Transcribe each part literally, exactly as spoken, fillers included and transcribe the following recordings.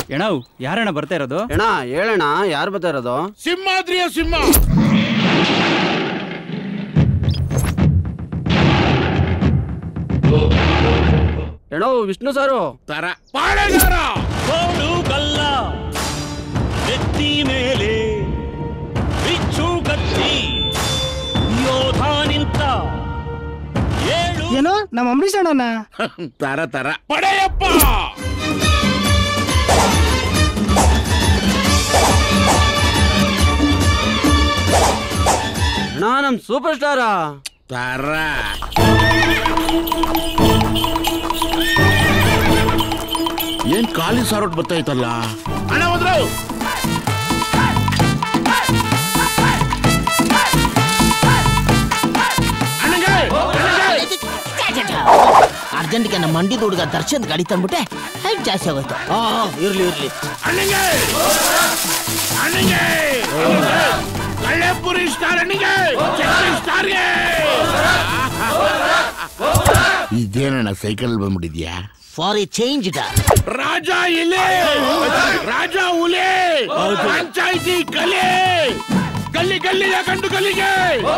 ಎಣವ್ ಯಾರಣ್ಣ ಬರ್ತಾ ಇರೋದು? ಅಣ್ಣ ಹೇಳಣ್ಣ, ಯಾರು ಬರ್ತಾ ಇರೋದು? ಸಿಂಹಾದ್ರಿಯ ಸಿಂಹ. ಎಣೋ ವಿಷ್ಣು ಸಾರು ತರ ಪಾಳೆಗಾರ ಕಲ್ಲ ಎತ್ತಿ ಮೇಲೆ ಬಿಚ್ಚು ಕತ್ತಿ ಯೋಧ ನಿಂತ ಏನೋ ನಮ್ಮ ಅಂಬರೀಷ್ ಅಣ್ಣನ ತರ ತರ ಪಡೆಯಪ್ಪ. ಅಣ್ಣ ನಮ್ ಸೂಪರ್ ಸ್ಟಾರ ತರ ಏನ್ ಖಾಲಿ ಸಾರೋಟ್ ಬರ್ತಾಯ್ತಲ್ಲ ಅಣ್ಣ ಹೋದ್ರು. ಅರ್ಜೆಂಟ್ಗೆ ನಮ್ಮ ಮಂಡಿದ ಹುಡುಗ ದರ್ಶನ್ ಗಾಡಿ ತಂದ್ಬಿಟ್ಟೆ ಹೈಟ್ ಜಾಸ್ತಿ ಆಗೋಯ್ತು. ಇರ್ಲಿ ಇರ್ಲಿ ಕಳ್ಳೆಪುರಿ ಸ್ಟಾರ್ ಅಣ್ಣಿಗೆ ಸ್ಟಾರ್ಗೆ. ಇದೇನಣ್ಣ ಸೈಕಲ್ ಬಂದ್ಬಿಟ್ಟಿದ್ಯಾ? ಫಾರ್ ಎ ಚೇಂಜ್ ಇಟ ರಾಜ ಇಲೆ ರಾಜ ಉಲೆ ಪಂಚಾಯಿತಿ ಕಲೆ ಗಲ್ಲಿ ಗಲ್ಲಿಯ ಗಂಡು ಗಲ್ಲಿಗೆ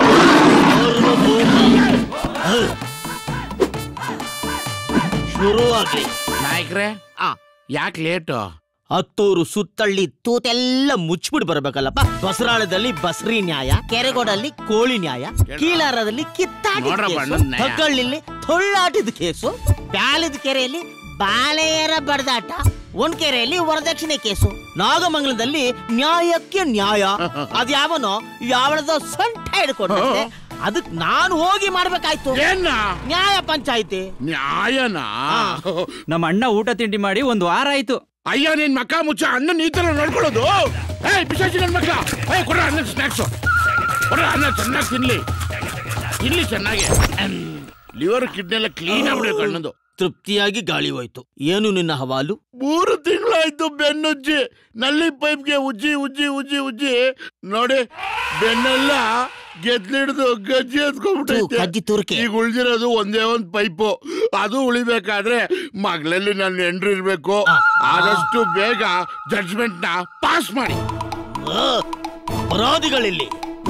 ಶುರುವಾಗ್ಲಿ. ನಾಯಕ್ರೆ ಯಾಕೆ ಲೇಟು? ಹತ್ತೂರು ಸುತ್ತಳ್ಳಿ ತೂತೆಲ್ಲ ಮುಚ್ಚಿಬಿಟ್ಟು ಬರ್ಬೇಕಲ್ಲಪ್ಪ. ಬಸರಾಳದಲ್ಲಿ ಬಸ್ರಿ ನ್ಯಾಯ, ಕೆರೆಗೋಡಲ್ಲಿ ಕೋಳಿ ನ್ಯಾಯ, ಕೀಳಾರದಲ್ಲಿ ಕಿತ್ತಾಟ, ಹಕ್ಕಳ್ಳಿ ತೊಳ್ಳಾಟದ ಕೇಸು, ಬ್ಯಾಲದ ಕೆರೆಯಲ್ಲಿ ಬಾಳೆಯರ ಬಡದಾಟ, ಒಂದ್ ಕೆರೆಯಲ್ಲಿ ವರದಕ್ಷಿಣೆ ಕೇಸು, ನಾಗಮಂಗಲದಲ್ಲಿ ನ್ಯಾಯಕ್ಕೆ ನ್ಯಾಯ. ಅದ್ಯಾವನೋ ಯಾವಳದೋ ಸೊಂಟ ಹಿಡ್ಕೊಂಡೆ ಅದಕ್ ನಾನು ಹೋಗಿ ಮಾಡ್ಬೇಕಾಯ್ತು. ನ್ಯಾಯ ಪಂಚಾಯಿತಿ ನ್ಯಾಯನಾ? ನಮ್ಮ ಅಣ್ಣ ಊಟ ತಿಂಡಿ ಮಾಡಿ ಒಂದ್ ವಾರ ಆಯ್ತು. ಅಯ್ಯ ನಿನ್ ಮಕ್ಕ ಮುಚ್ಚ ಅಣ್ಣ ಈ ತರ ನೋಡ್ಕೊಳ್ಳೋದು? ಏಯ್ ಪಿಶಾಚಿ ನನ್ ಮಕ್ಳ, ಏಯ್ ಕೊಡ್ರ ಅನ್ನ ಸ್ನಾಕ್ಸು, ಕೊಡ್ರ ಅನ್ನ ಚೆನ್ನಾಗಿ ತಿನ್ಲಿ ತಿನ್ಲಿ ಚೆನ್ನಾಗಿ. ಲಿವರ್ ಕಿಡ್ನಿ ಎಲ್ಲ ಕ್ಲೀನ್ ಆಗ್ಬಿಡ್ಬೇಕು ಅಣ್ಣದು. ತೃಪ್ತಿಯಾಗಿ ಗಾಳಿ ಹೋಯ್ತು. ಏನು ನಿನ್ನ ಹವಾಲು? ಮೂರು ತಿಂಗಳಾಯ್ತು ಬೆನ್ನುಜ್ಜಿ, ನಲ್ಲಿ ಪೈಪ್ಗೆ ಉಜ್ಜಿ ಉಜ್ಜಿ ಉಜ್ಜಿ ಉಜ್ಜಿ ನೋಡಿ ಬೆನ್ನೆಲ್ಲ ಗೆದ್ಲಿಡ್ದು ಗಜ್ಜಿ ಹತ್ಕೊಂಡ್ಬಿಟ್ಟೈತೆ. ಈಗ ಉಳಿದಿರೋದು ಒಂದೇ ಒಂದ್ ಪೈಪು, ಅದು ಉಳಿಬೇಕಾದ್ರೆ ಮಗಳಲ್ಲಿ ನನ್ನ ಹೆಂಡ್ರು ಇರ್ಬೇಕು. ಆದಷ್ಟು ಬೇಗ ಜಡ್ಜ್ಮೆಂಟ್ ನ ಪಾಸ್ ಮಾಡಿ. ಅಪರಾಧಿಗಳಲ್ಲಿ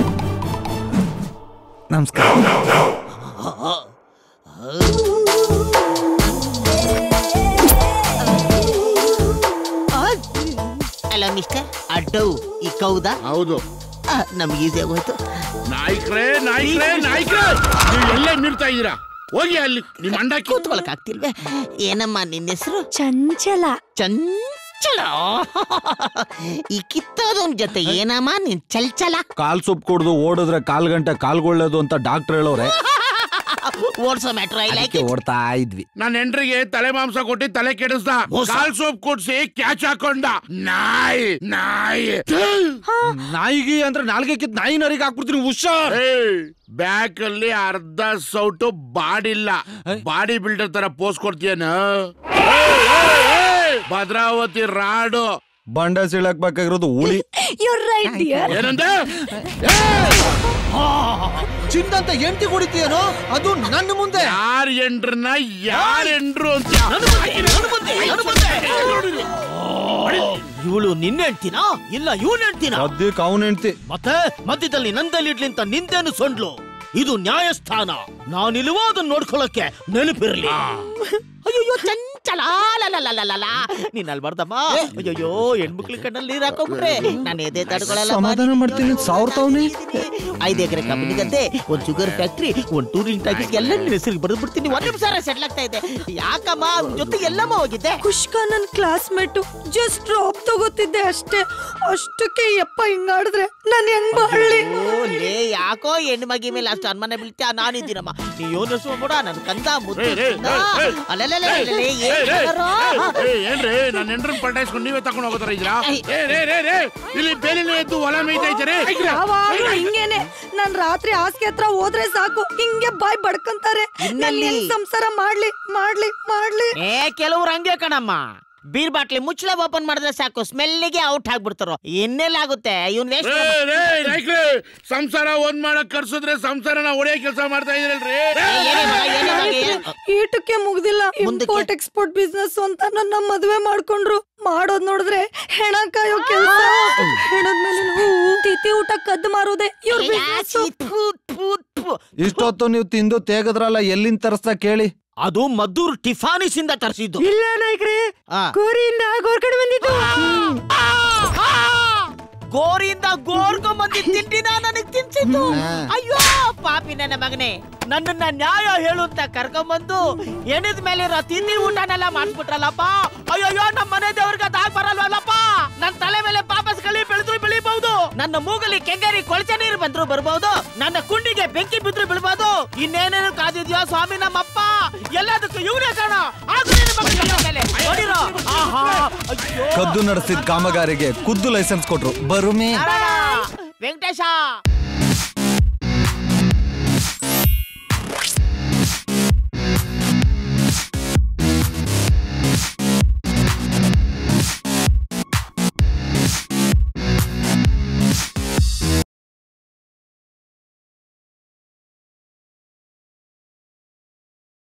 ನಮಸ್ಕಾರ. ಅಲ್ಲ ಮಿಸ್ಟರ್ ಅಡ್ಡೌ ಈ ಕೌದಾ? ಹೌದು. ನಮ್ಗೆ ಈಸಿ ಆಗೋಯ್ತು. ನಾಯ್ಕ್ರೇ ನಾಯ್ಕ್ರೇ ನಾಯ್ಕ್ರೇ ನೀವು ಎಲ್ಲೇ ನಿಲ್ತಾ ಇದ್ದೀರಾ? ಹೋಗಿ ಅಲ್ಲಿ ನಿಮ್ಮ ಅಂಡ ಕೂತ್ಕೊಳಕ್ ಆಗ್ತಿಲ್ವೇ? ಏನಮ್ಮ ನಿನ್ನ ಹೆಸರು? ಚಂಚಲ. ಚಂಚಲ. ಈ ಕಿತ್ತೋದೊಂದ್ ಜೊತೆ ಏನಮ್ಮ ನಿನ್ ಚಲ್ಚಲ? ಕಾಲ್ ಸೊಪ್ಪು ಕುಡ್ದು ಓಡಿದ್ರೆ ಕಾಲ್ ಗಂಟೆ ಕಾಲ್ಗೊಳ್ಳೇದು ಅಂತ ಡಾಕ್ಟರ್ ಹೇಳೋರೆ. ಓಡ್ಸೋ ಮ್ಯಾಟ್ರ ಓಡ್ತಾ ಇದ್ವಿ. ನನ್ನ ಹೆಂಡ್ರಿಗೆ ತಲೆ ಮಾಂಸ ಕೊಟ್ಟಿ ತಲೆ ಕೆಡಿಸ್ದ, ಕಾಲ್ ಸೋಪ್ ಕೊಡ್ಸಿ ಕ್ಯಾಚ್ ಹಾಕೊಂಡ. ನಾಯಿ ನಾಯಿ ನಾಯಿಗಿ ಅಂದ್ರೆ ನಾಲ್ಗೆ ಕಿತ್ ನಾಯಿ ನರಿಗೆ ಹಾಕ್ಬಿಡ್ತೀನಿ. ಹುಷಾರ್. ಬ್ಯಾಕ್ ಅಲ್ಲಿ ಅರ್ಧ ಸೌಟು ಬಾಡಿಲ್ಲ, ಬಾಡಿ ಬಿಲ್ಡರ್ ತರ ಪೋಸ್ ಕೊಡ್ತೀಯನ? ಭದ್ರಾವತಿ ರಾಡು ಬಂಡ ಸೀಳಕ್ ಬೇಕಾಗಿರೋದು ಉಳಿ. ಏನಂದ? ಚಿಂದಂತ ಎಂಟಿ ಕುಡಿತೀಯನೋ ಅದು ನನ್ನ ಮುಂದೆ. ಯಾರ ಎಂಡ್ರನ್ನ ಯಾರ ಎಂಡ್ರು ಅಂತ ಇವಳು ನಿನ್ನ ಹೆಂಡ್ತಿನಾ ಇಲ್ಲ ಇವನ್ ಹೆಂಡ್ತಿನಾ? ಸದ್ಯಕ್ಕೆ ಅವನ್ ಹೆಂಡ್ತಿ. ಮತ್ತೆ ಮಧ್ಯದಲ್ಲಿ ನಂದಲ್ಲಿ ಇಡ್ಲಿಂತ ನಿಂದೇನು ಸೊಂಡ್ಲು? ಇದು ನ್ಯಾಯಸ್ಥಾನ. ನಾನಿಲ್ವ ಅದನ್ನ ನೋಡ್ಕೊಳಕ್ಕೆ ನೆನಪಿರ್ಲಿ. ಅಯ್ಯೋ ಚಂಚಲ ನೀನ್ ಅಲ್ಬಾರ್ದಮ್ಮ. ಅಯ್ಯೋ ಹೆಣ್ಮಕ್ಳ ಕಣ್ಣಲ್ಲಿ ನೀರ್ ಹಾಕೊಂಡ್ಬಿಟ್ರೆ ನಾನು ಎದೆ ತಡ್ಕೊಳಲ್ಲ. ಸಮಾಧಾನ ಮಾಡ್ತೀನಿ. ಸಾವಿರ ತವನಿ ಐದು ಎಕರೆ ಕಂಪನಿ ಗದ್ದೆ, ಒಂದ್ ಶುಗರ್ ಫ್ಯಾಕ್ಟ್ರಿ, ಒಂದ್ ಟೂರಿಂಗ್ ಟಾಕೀಸ್ ಎಲ್ಲ ನಿನ್ನ ಹೆಸರಿಗೆ ಬರೆದು ಬಿಡ್ತೀನಿ. ಒಂದ್ ನಿಮಿಷ ಸೆಟ್ಲ್ ಆಗ್ತಾ ಇದೆ. ಯಾಕಮ್ಮ ಜೊತೆ ಎಲ್ಲಮ್ಮ ಹೋಗಿದ್ದೆ? ಖುಷ್ಕ ನನ್ ಕ್ಲಾಸ್ಮೇಟ್ ಜಸ್ಟ್ ಡ್ರಾಪ್ ತಗೋತಿದ್ದೆ ಅಷ್ಟೇ. ಅಷ್ಟಕ್ಕೆ ಯಪ್ಪ ಹಿಂಗಾಡಿದ್ರೆ ನಾನು ಹೆಂಗ್ ಬಾಳ್ಲಿ? ಲೇ ಯಾಕೋ ಹೆಣ್ಣು ಮಗಿ ಮೇಲೆ ಅಷ್ಟು ಅನುಮಾನ ಬೀಳ್ತೀಯ? ನಾನಿದ್ದೀನಮ್ಮ. ನೀ ಯೋನಿಸುವ ಬಿಡ ನನ್ ಕಂದ ಮುದ್ದು. ಏನ್ರಿ ನನ್ನ ಹೆಂಡ್ರನ್ ಪಲ್ಟಾಯಿಸ್ಕೊಂಡು ನೀವೇ ತಗೊಂಡು ಹೋಗೋತಾರ ಇದ್ರಾ? ಇಲ್ಲಿ ಬೇಲಿನ ಎದ್ದು ಹೊಲ ಮೇಯ್ತಾ ಹಿಂಗೇನೆ. ನಾನ್ ರಾತ್ರಿ ಹಾಸಿಗೆ ಹತ್ರ ಹೋದ್ರೆ ಸಾಕು ಹಿಂಗೆ ಬಾಯ್ ಬಡ್ಕಂತಾರೆ. ಸಂಸಾರ ಮಾಡ್ಲಿ ಮಾಡ್ಲಿ ಮಾಡ್ಲಿ. ಏ ಕೆಲವ್ರು ಹಂಗೆ ಕಣಮ್ಮ. ಬೀರ್ ಬಾಟ್ಲಿ ಮುಚ್ಚಳ ಓಪನ್ ಮಾಡಿದ್ರೆ ಸಾಕು ಸ್ಮೆಲ್ಗೆ ಔಟ್ ಆಗ್ಬಿಡ್ತಾರೋ. ಇನ್ನೆಲ್ಲಾಗುತ್ತೆ ಇವನ್ ಸಂಸಾರ ಒಂದ್ ಮಾಡಕ್ ಕರ್ಸಿದ್ರೆ ಸಂಸಾರನ ಒಡೆಯ ಕೆಲಸ ಮಾಡ್ತಾ ಇದ್ರಲ್ರಿ. ಈಟಕ್ಕೆ ಮುಗ್ದಿಲ್ಲ ಇಂಪೋರ್ಟ್ ಎಕ್ಸ್ಪೋರ್ಟ್ ಬಿಸ್ನೆಸ್ ಅಂತ ನನ್ನ ಮದುವೆ ಮಾಡ್ಕೊಂಡ್ರು. ಮಾಡೋದ್ ನೋಡಿದ್ರೆ ಹೆಣ ಕಾಯೋ ಕೆಲಸ. ಹೆಣದ್ಮೇಲೆ ಹೂವು ತಿಥಿ ಊಟ ಕದ್ದು ಮಾರೋದೆ ಇವ್ರ ಬಿಸ್ನೆಸ್. ಇಷ್ಟೊತ್ತು ನೀವು ತಿಂದು ತೇಗದ್ರಲ್ಲ, ಎಲ್ಲಿಂದ ತರಿಸ್ತಾ ಕೇಳಿ? ಅದು ಮದ್ದೂರ್ ಟಿಫಾನಿಸ್ ಇಂದ ತರಿಸಿದ್ದು. ಇಲ್ಲ ನಾಯ್ಕ್ರೆ, ಗೋರಿಯಿಂದ ಗೋರ್ಕಡೆ ಬಂದಿದ್ದು. ಗೋರಿಯಿಂದ ಗೋರ್ಕೊಂಡ್ ಬಂದಿದ್ದ ತಿಂಡಿನ ನನಗ್ ತಿನ್ಸಿದ್ದು. ಅಯ್ಯೋ ಪಾಪಿ ನನ್ನ ಮಗನೇ, ನನ್ನನ್ನ ನ್ಯಾಯ ಹೇಳು ಅಂತ ಕರ್ಕೊಂಬಂದು ಎಣದ ಮೇಲೆ ಇರೋ ತಿಂಡಿ ಊಟನೆಲ್ಲ ಮಾಡಿಸ್ಬಿಟ್ರಲ್ಲಪ್ಪ. ಅಯ್ಯೋ ನಮ್ಮ ಮನೆ ದೇವ್ರಿಗೆ ಅದಾಗ್ ಬರಲ್ವಲ್ಲಪ್ಪ. ನನ್ನ ತಲೆ ಮೇಲೆ ಪಾಪಸ್ ಕಳಿ ಬೆಳೆದ್ರು ಬೆಳಿಬಹುದು, ನನ್ನ ಮೂಗಲಿ ಕೆಂಗೇರಿ ಕೊಳಚೆ ನೀರು ಬಂದ್ರು ಬರ್ಬಹುದು, ನನ್ನ ಕುಂಡಿಗೆ ಬೆಂಕಿ ಬಿದ್ರು ಬೀಳ್ಬಹುದು. ಇನ್ನೇನೇನು ಕಾದಿದ್ಯೋ ಸ್ವಾಮಿ ನಮ್ಮಪ್ಪ, ಎಲ್ಲದಕ್ಕೂ ಇವನೇ ಕಾರಣ. ಕದ್ದು ನಡೆಸಿದ ಕಾಮಗಾರಿಗೆ ಖುದ್ದು ಲೈಸೆನ್ಸ್ ಕೊಟ್ರು. ಬರುಮೆ ವೆಂಕಟೇಶ